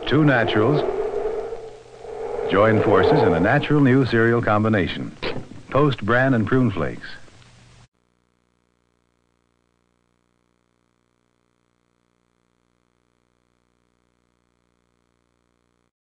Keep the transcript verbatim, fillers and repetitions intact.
Two naturals join forces in a natural new cereal combination. Toast Bran and Prune Flakes.